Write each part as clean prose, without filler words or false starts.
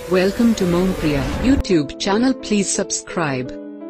Welcome to Monpriya YouTube channel. Please subscribe.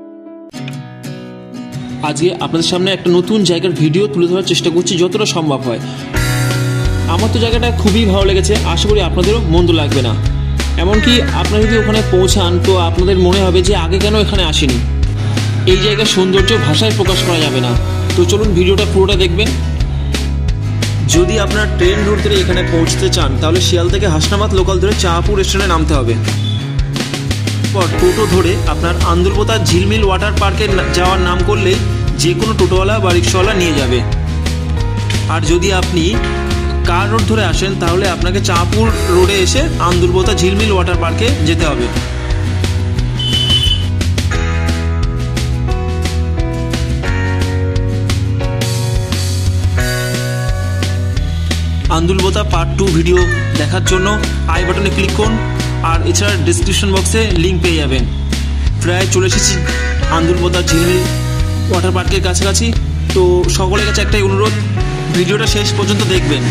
আজকে আপনাদের সামনে একটা নতুন জায়গার ভিডিও তুলে ধরার চেষ্টা করছি যতটা সম্ভব হয়। আমার তো জায়গাটা খুবই ভালো লেগেছে, আশা করি আপনাদেরও মন্দ লাগবে না। এমনকি আপনারা যদি ওখানে পৌঁছান তো আপনাদের মনে হবে যে আগে কেন এখানে আসেনি। এই জায়গার সৌন্দর্য ভাষায় প্রকাশ করা যাবে না। তো চলুন ভিডিওটা পুরোটা দেখবেন। যদি আপনারা ট্রেন রুট ধরে এখানে পৌঁছতে চান তাহলে শিয়াল থেকে হাসনাবাদ লোকাল ধরে চাঁপুর স্টেশনে নামতে হবে। পর টোটো ধরে আপনার আন্দুলপোতা ঝিলমিল ওয়াটার পার্কে যাওয়ার নাম করলেই যে কোনো টোটোওয়ালা বা রিক্সাওয়ালা নিয়ে যাবে। আর যদি আপনি কার রোড ধরে আসেন তাহলে আপনাকে চাঁপুর রোডে এসে আন্দুলপোতা ঝিলমিল ওয়াটার পার্কে যেতে হবে। আন্দুলপোতা পার্ট 2 ভিডিও দেখার জন্য আই বাটনে ক্লিক করুন, আর এছাড়া ডিসক্রিপশন বক্সে লিঙ্ক পেয়ে যাবেন। প্রায় চলে এসেছি আন্দুলপোতা ঝিলমিল ওয়াটার পার্কের কাছাকাছি। তো সকলের কাছে একটাই অনুরোধ, ভিডিওটা শেষ পর্যন্ত দেখবেন।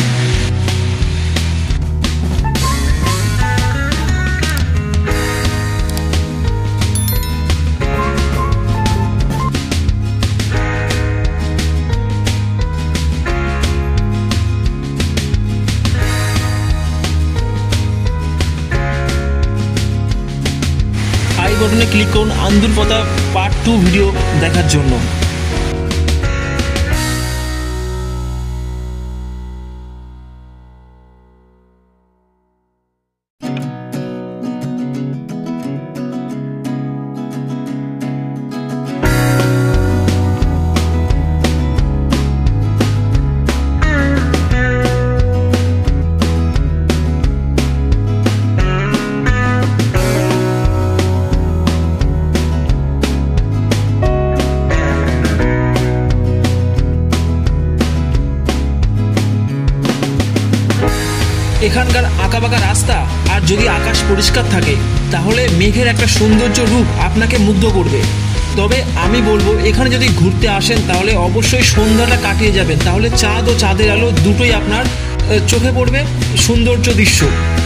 আই বাটনে ক্লিক করুন আন্দুলপোতা পার্ট 2 ভিডিও দেখার জন্য। এখানকার আঁকাবাঁকা রাস্তা আর যদি আকাশ পরিষ্কার থাকে তাহলে মেঘের একটা সৌন্দর্য রূপ আপনাকে মুগ্ধ করবে। তবে আমি বলবো এখানে যদি ঘুরতে আসেন তাহলে অবশ্যই সন্ধ্যাটা কাটিয়ে যাবেন, তাহলে চাঁদ ও চাঁদের আলো দুটোই আপনার চোখে পড়বে সৌন্দর্য দৃশ্য।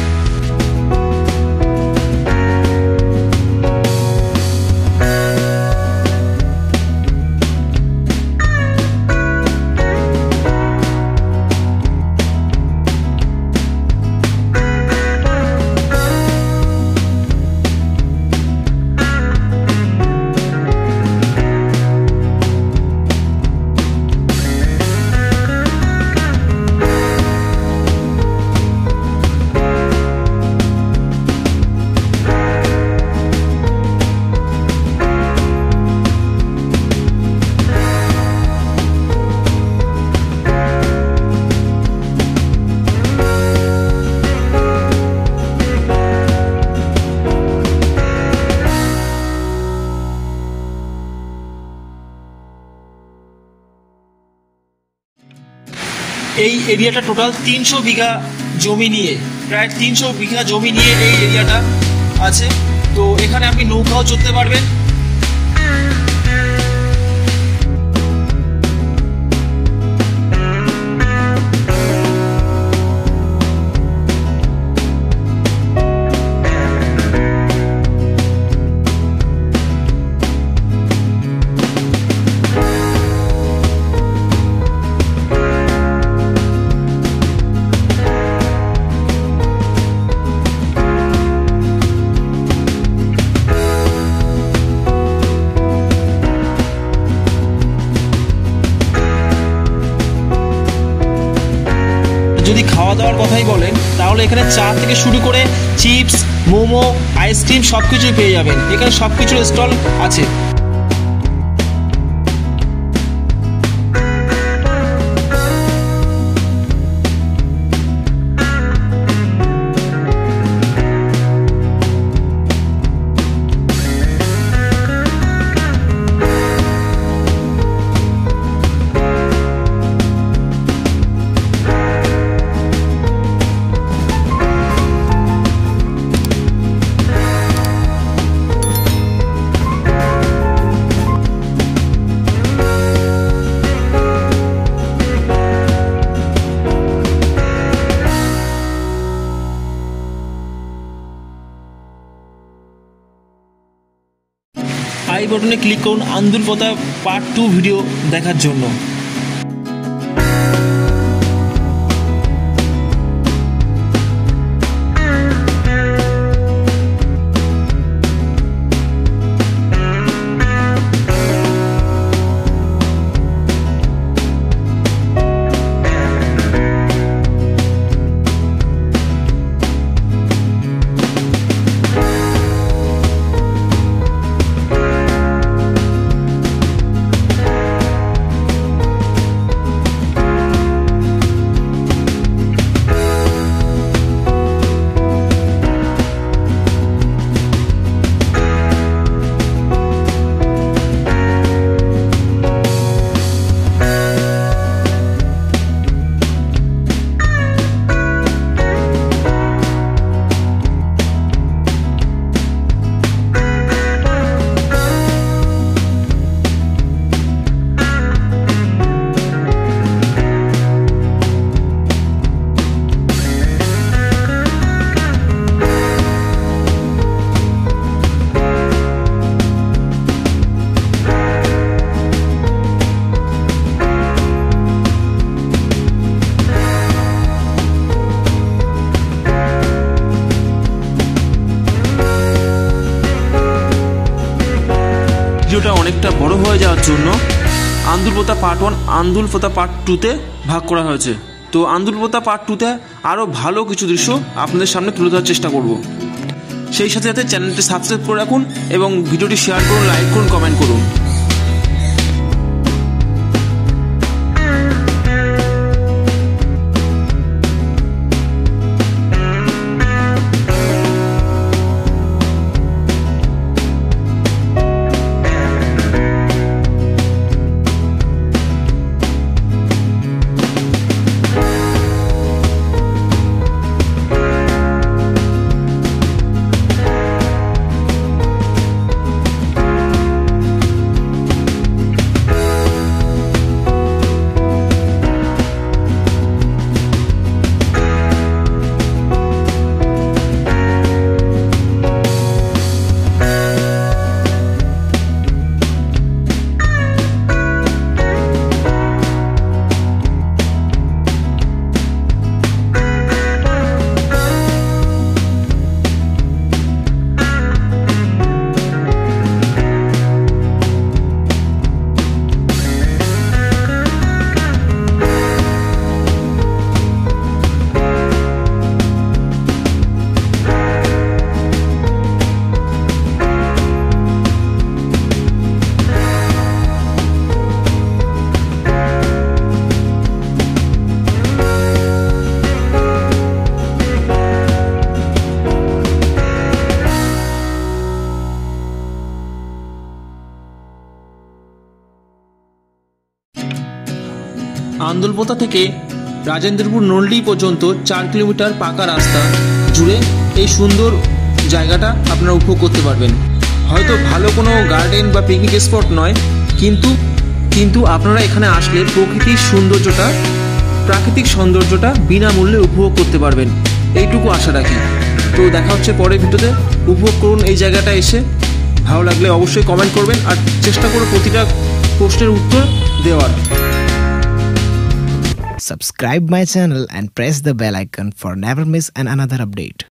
এই এরিয়াটা টোটাল 300 বিঘা জমি নিয়ে, প্রায় 300 বিঘা জমি নিয়ে এই এরিয়াটা আছে। তো এখানে আপনি নৌকাও চলতে পারবেন। যদি খাওয়া দাওয়ার কথাই বলেন তাহলে এখানে চা থেকে শুরু করে চিপস, মোমো, আইসক্রিম সবকিছুই পেয়ে যাবেন। এখানে সবকিছুর স্টল আছে। আই বাটনে ক্লিক করুন আন্দুলপোতা পার্ট 2 ভিডিও দেখার জন্য। ভিডিওটা অনেকটা বড় হয়ে যাওয়ার জন্য আন্দুলপোতা পার্ট 1 আন্দুলপোতা পার্ট 2-তে ভাগ করা হয়েছে। তো আন্দুলপোতা পার্ট 2-তে আরও ভালো কিছু দৃশ্য আপনাদের সামনে তুলে ধরার চেষ্টা করব। সেই সাথে সাথে চ্যানেলটি সাবস্ক্রাইব করে রাখুন এবং ভিডিওটি শেয়ার করুন, লাইক করুন, কমেন্ট করুন। আন্দুলপোতা থেকে রাজেন্দ্রপুর নলডি পর্যন্ত 4 কিলোমিটার পাকা রাস্তা জুড়ে এই সুন্দর জায়গাটা আপনারা উপভোগ করতে পারবেন। হয়তো ভালো কোনো গার্ডেন বা পিকনিক স্পট নয়, কিন্তু আপনারা এখানে আসলে প্রাকৃতিক সৌন্দর্যটা বিনামূল্যে উপভোগ করতে পারবেন, এইটুকু আশা রাখি। তো দেখা হচ্ছে পরের ভিডিওতে। উপভোগ করুন এই জায়গাটা এসে। ভালো লাগলে অবশ্যই কমেন্ট করবেন আর চেষ্টা করুন প্রতিটা প্রশ্নের উত্তর দেওয়ার। Subscribe my channel and press the bell icon for never miss another update.